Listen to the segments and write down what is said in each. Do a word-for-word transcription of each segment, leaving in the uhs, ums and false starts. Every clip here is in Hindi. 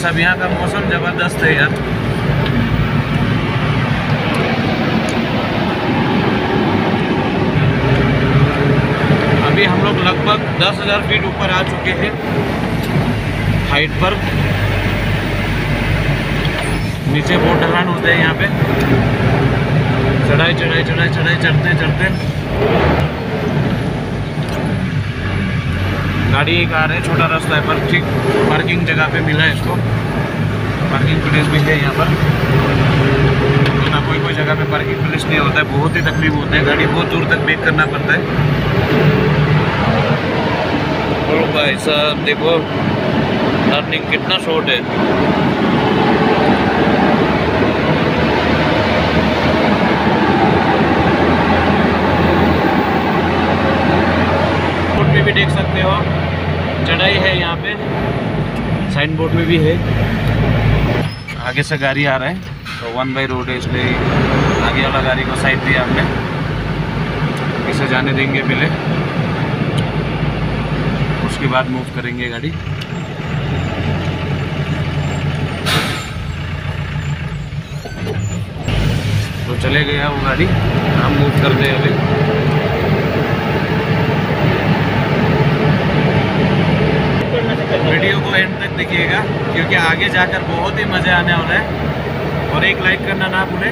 साहब, यहाँ का मौसम ज़बरदस्त है यार। अभी हम लोग लगभग दस हज़ार फीट ऊपर आ चुके हैं हाइट पर। नीचे बहुत ढलान होते हैं यहाँ पे, चढ़ाई चढ़ाई चढ़ाई चढ़ाई चढ़ते चढ़ते। गाड़ी एक आ रहा है, छोटा रास्ता है पर ठीक पार्किंग जगह पे मिला है इसको। पार्किंग प्लेस भी है यहाँ पर, ना कोई कोई जगह पे पार्किंग प्लेस नहीं होता है, बहुत ही तकलीफ होता है, गाड़ी बहुत दूर तक वेट करना पड़ता है। और भाई साहब देखो टर्निंग कितना शॉर्ट है। बोर्ड में भी देख सकते हो चढ़ाई है यहाँ पे, साइन बोर्ड में भी है। आगे से गाड़ी आ रहा है तो वन बाई रोड है, इसलिए आगे वाला गाड़ी को साइड दिया हमने, इसे जाने देंगे पहले, उसके बाद मूव करेंगे गाड़ी। तो चले गया वो गाड़ी, हम मूव करते हैं अभी। वीडियो को एंड तक देखिएगा क्योंकि आगे जाकर बहुत ही मज़ा आने वाला है। और एक लाइक करना ना भूलें।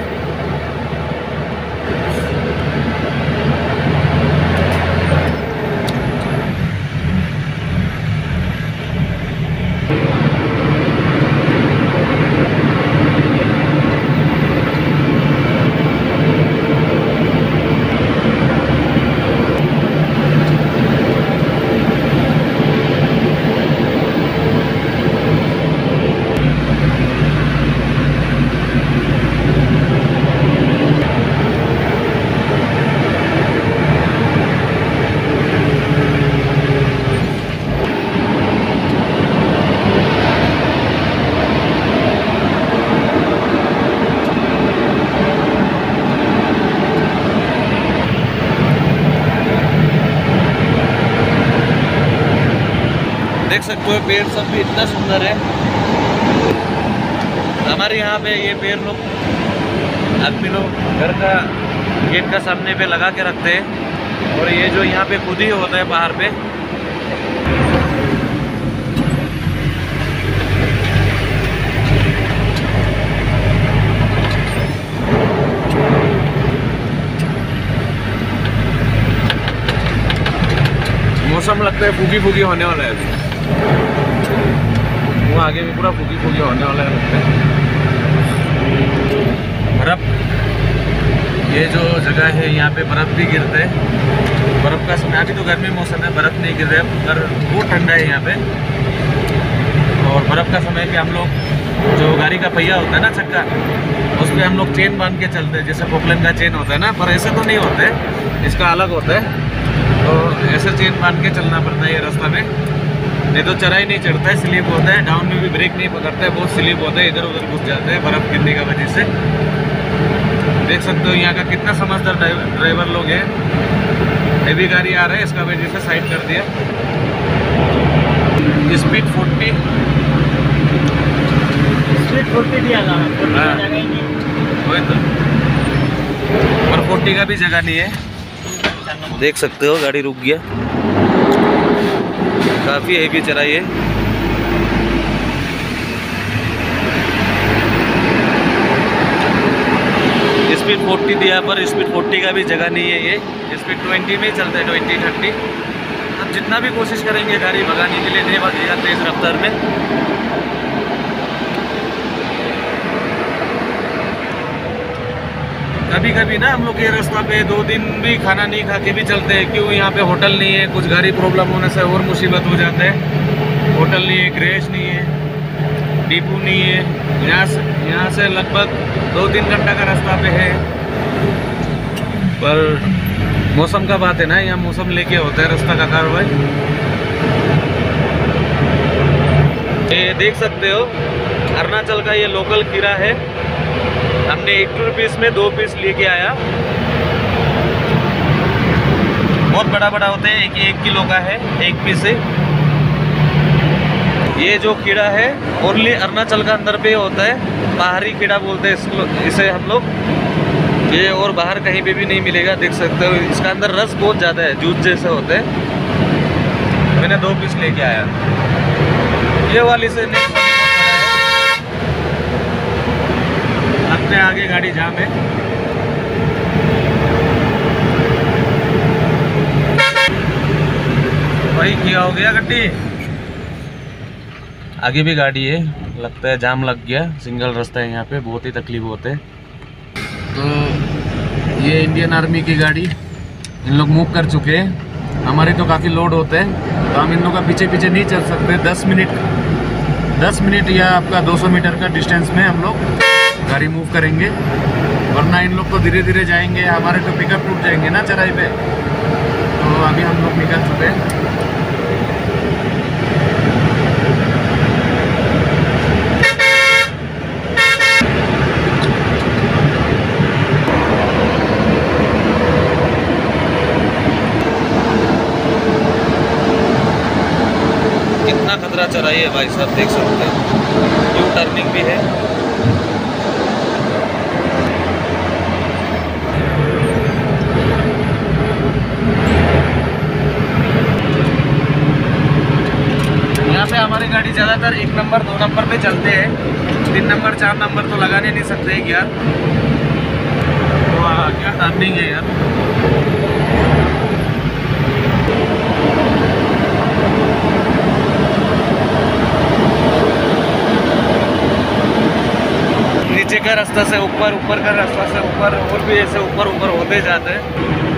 देख सकते हो पेड़ सब भी इतना सुंदर है। हमारे यहाँ पे ये पेड़ लोग आदमी लोग घर का गेट का सामने पे लगा के रखते हैं। और ये जो यहाँ पे खुद ही होता है पहाड़ पे, मौसम लगता है फूकी फूकी होने वाला है अभी। वो आगे भी पूरा फूकी फूकी होने वाला है लगता है। बर्फ, ये जो जगह है यहाँ पे बर्फ़ भी गिरता है। बर्फ़ का समय, अभी तो गर्मी मौसम है, बर्फ़ नहीं गिर रहा है पर बहुत ठंडा है यहाँ पे। और बर्फ़ का समय पे हम लोग जो गाड़ी का पहिया होता है ना चक्का, उस पर हम लोग चेन बांध के चलते हैं, जैसे पोपलन का चेन होता है ना, पर ऐसे तो नहीं होता है, इसका अलग होता है। तो ऐसे चेन बांध के चलना पड़ता है ये रास्ता में, नहीं तो चढ़ाई नहीं चढ़ता है, स्लिप होता है। डाउन में भी ब्रेक नहीं पकड़ता है, बहुत स्लिप होता है, इधर उधर घुस जाते हैं बर्फ़ गिरने की वजह से। देख सकते हो यहाँ का कितना समझदार ड्राइवर लोग हैं। हेवी गाड़ी आ रहा है, इसका वजह से साइड कर दिया। स्पीड फोर्टी स्पीड फोर्टी दिया वही तो, और फोर्टी का भी जगह नहीं है। देख सकते हो गाड़ी रुक गया, काफ़ी हेवी चढ़ाई है। स्पीड फोर्टी दिया पर स्पीड फोर्टी का भी जगह नहीं है, ये स्पीड ट्वेंटी में चलता है, ट्वेंटी थर्टी। अब जितना भी कोशिश करेंगे गाड़ी भगाने के लिए नहीं भगेगा तेज़ रफ्तार में। कभी कभी ना हम लोग ये रास्ता पे दो दिन भी खाना नहीं खा के भी चलते हैं। क्यों? यहाँ पे होटल नहीं है, कुछ गाड़ी प्रॉब्लम होने से और मुसीबत हो जाता है। होटल नहीं है, क्रैश नहीं है, डिपो नहीं है। यहाँ से यहाँ से लगभग दो तीन घंटा का रास्ता पे है। पर मौसम का बात है ना, यहाँ मौसम लेके होता है रास्ता का कार्रवाई। ये देख सकते हो अरुणाचल का ये लोकल खीरा है। हमने एक रुपीस में दो पीस लेके आया। बहुत बड़ा बड़ा होता है, एक एक किलो का है एक पीस है। ये जो कीड़ा है ओनली अरुणाचल का अंदर पे होता है, बाहरी कीड़ा बोलते हैं इसको, इसे हम लोग। ये और बाहर कहीं पे भी नहीं मिलेगा, देख सकते हो। इसका अंदर रस बहुत ज़्यादा है, जूस जैसे होते हैं। मैंने दो पीस लेके आया। ये वाली से नेक्स्ट वाली लगते हैं आगे गाड़ी जाम है। भाई क्या हो गया गड्डी? आगे भी गाड़ी है, लगता है जाम लग गया। सिंगल रास्ता है यहाँ पे, बहुत ही तकलीफ होते हैं। तो ये इंडियन आर्मी की गाड़ी, इन लोग मूव कर चुके हैं। हमारे तो काफ़ी लोड होते हैं, तो हम इन लोग का पीछे पीछे नहीं चल सकते। दस मिनट दस मिनट या आपका दो सौ मीटर का डिस्टेंस में हम लोग गाड़ी मूव करेंगे, वरना इन लोग तो धीरे धीरे जाएंगे। हमारे तो पिकअप टूट जाएंगे ना चढ़ाई पे। तो अभी हम लोग निकल चुके हैं। कितना खतरा चढ़ाई है भाई साहब, देख सकते हैं। यू टर्निंग भी है। यहाँ पे हमारी गाड़ी ज़्यादातर एक नंबर दो नंबर पे चलते हैं, तीन नंबर चार नंबर तो लगाने नहीं सकते एक यार। वाह क्या टर्निंग है यार। नीचे का रास्ता से ऊपर, ऊपर का रास्ता से ऊपर, और भी ऐसे ऊपर ऊपर होते जाते हैं।